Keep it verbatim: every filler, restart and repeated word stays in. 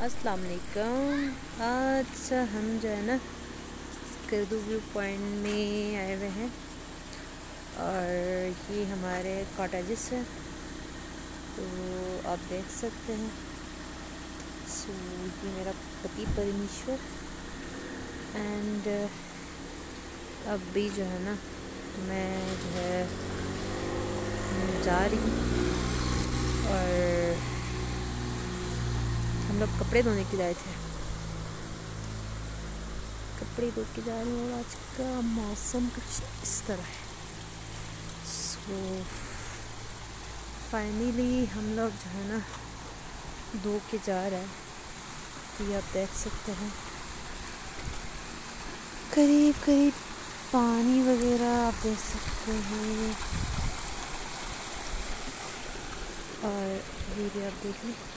अस्सलाम वालेकुम। आज हम जो है ना स्कर्दू व्यू पॉइंट में आए हुए हैं और ये हमारे कॉटेजेस हैं, तो आप देख सकते हैं। सो ये मेरा पति परमेश्वर एंड अब भी जो है ना मैं जो है जा रही हूँ और हम लोग कपड़े धोने के लाए थे, कपड़े धो के जा रहे हैं और आज का मौसम कुछ इस तरह है। सो फाइनली हम लोग जो है ना धो के जा रहे हैं। तो ये आप देख सकते हैं करीब करीब पानी वगैरह आप देख सकते हैं और ये भी आप देख लें।